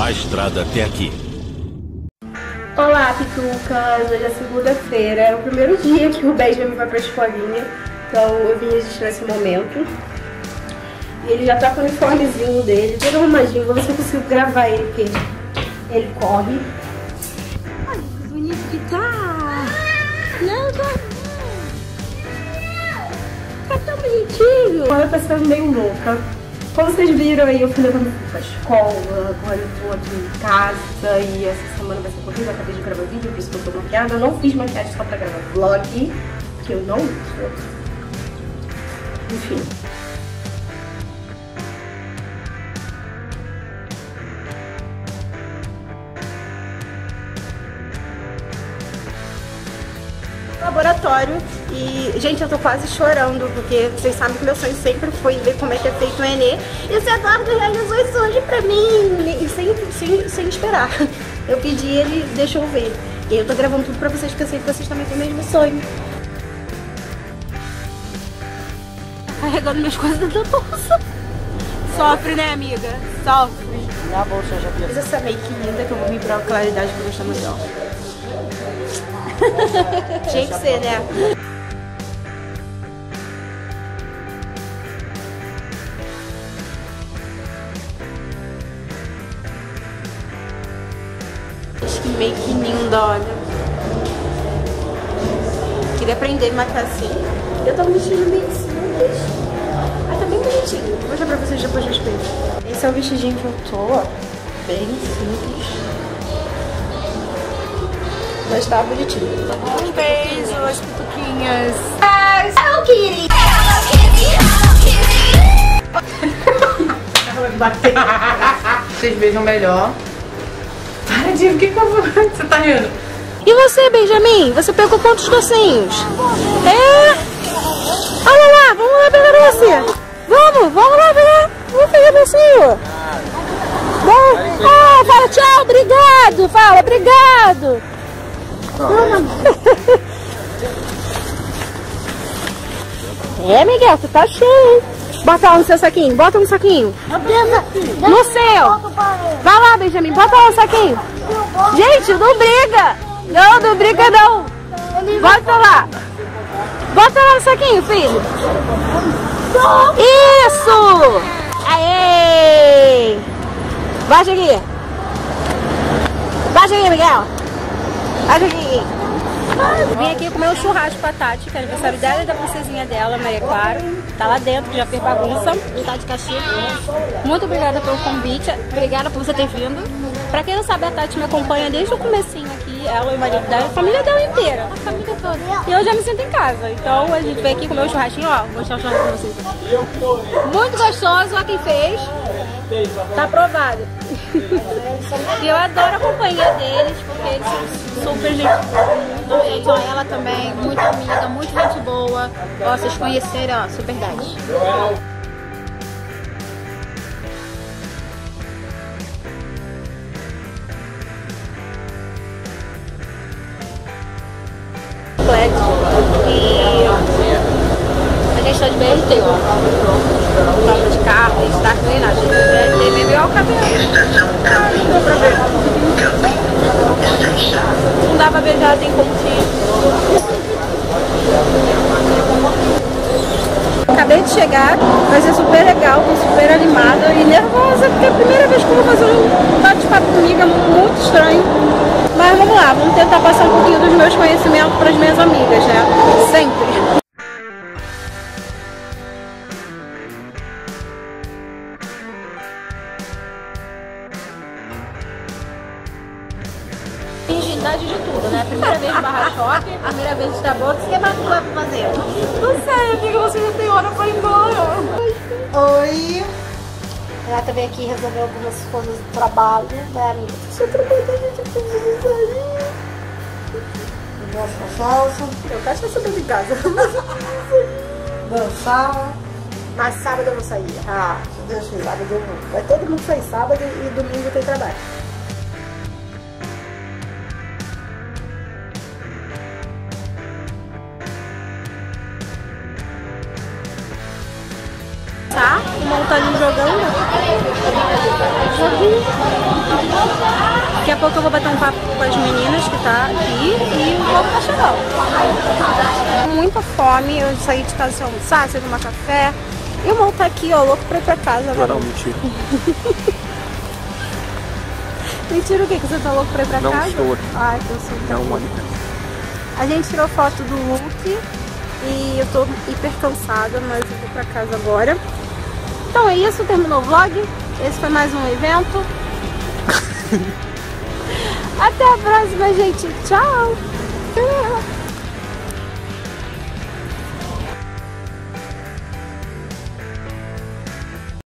a estrada até aqui. Olá, Pitucas! Hoje é segunda-feira, é o primeiro dia que o Benjamin vai pra escolinha, então eu vim registrar esse momento. E ele já tá com o uniformezinho dele, todo arrumadinho, vou ver se eu consigo gravar ele, porque ele corre. Olha que bonito que tá! Não, tá tão bonitinho! Agora eu tô ficando meio louca. Como vocês viram aí, eu fui levando pra escola, agora eu tô aqui em casa e essa semana vai ser corrida, eu acabei de gravar vídeo, por isso que eu tô maquiada. Eu não fiz maquiagem só pra gravar vlog, que eu não uso. Enfim. Laboratório e, gente, eu tô quase chorando porque vocês sabem que meu sonho sempre foi ver como é que é feito o Enê e o Eduardo realizou isso hoje pra mim e sem esperar. Eu pedi e ele deixou eu ver e eu tô gravando tudo pra vocês porque eu sei que vocês também têm o mesmo sonho. Carregando minhas coisas dentro da bolsa. Sofre, né, amiga? Sofre. Na bolsa já Fiz essa make linda que eu vou vir pra claridade pra gostar muito dela. Tinha que ser, né? Que make linda, olha. Queria aprender a maquiar assim. Eu tô me vestindo bem simples. Mas tá bem bonitinho. Vou mostrar pra vocês depois do espelho. Esse é o vestidinho que eu tô, ó. Bem simples. Mas tá bonitinho. Um beijo, as pituquinhas. Hello, Kitty! Vocês beijam melhor. Para de o que eu vou... Você tá rindo? E você, Benjamin? Você pegou quantos docinhos? É? Olha lá, vamos lá pegar doce. Vamos lá pegar. Vamos pegar docinho. Oh, fala tchau, obrigado. Fala, obrigado. É, Miguel, tu tá cheio. Bota lá no seu saquinho, bota no saquinho. No seu. Vai lá, Benjamin, bota lá no saquinho. Gente, não briga. Não briga não. Bota lá. Bota lá no saquinho, filho. Isso. Aê. Baixa aqui. Baixa aqui, Miguel. Baixa aqui. Vim aqui comer um churrasco com a Tati, que é aniversário dela e da princesinha dela, Maria Clara. Tá lá dentro, já fez bagunça. Tá de castigo. Muito obrigada pelo convite, obrigada por você ter vindo. Pra quem não sabe, a Tati me acompanha desde o comecinho aqui, ela e o marido dela, a família dela inteira. A família toda. E eu já me sinto em casa. Então a gente veio aqui comer um churrasquinho, ó. Vou mostrar o churrasco pra vocês. Muito gostoso, ó quem fez. Tá aprovado. E eu adoro a companhia deles, porque eles são super gente boa. Ela também, muito amiga, muito gente boa. Ó, vocês conhecerem, ó, super 10. E a gente tá de BRT, ó. Troca de carro, a gente tá com ele, a gente BRT mesmo igual o cabelo. Ai, não dá pra ver. Não dá pra beijar, tem como Acabei de chegar, vai ser super legal, tô super animada e nervosa, porque é a primeira vez que eu vou fazer um bate-papo comigo, é muito estranho. Mas vamos lá, vamos tentar passar um pouquinho dos meus conhecimentos para as minhas amigas, né? Sempre. Ingenuidade de tudo, né? Primeira vez de barra-choque, primeira vez de Starbucks, o que mais tu vai fazer? Não sei, amiga, você já tem hora pra ir embora. Oi. Renata veio aqui resolver algumas coisas do trabalho, né, amiga? Você trabalha, gente, precisa sair. Eu gosto da salsa. Eu quero estar sabendo em casa. Dançar. Mas sábado eu vou sair. Ah, se Deus quiser. Sábado eu vou. Vai todo mundo sair sábado e domingo tem trabalho. Tá? O montaninho jogando. Daqui a pouco eu vou bater um papo com as meninas que tá aqui e o povo tá chegando. Muita fome, eu saí de casa sem almoçar, sem tomar café. E o mal tá aqui, ó, louco pra ir pra casa. Não, mentira. Mentira o quê? Que você tá louco pra ir pra não casa? Não estou. Ai, que eu sou não, Mônica. A gente tirou foto do look e eu tô hiper cansada, mas eu vou pra casa agora. Então é isso, terminou o vlog. Esse foi mais um evento. Até a próxima, gente. Tchau!